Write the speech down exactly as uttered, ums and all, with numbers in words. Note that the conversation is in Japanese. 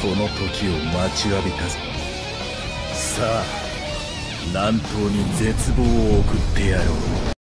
この時を待ちわびたぞ。さあ南東に絶望を送ってやろう。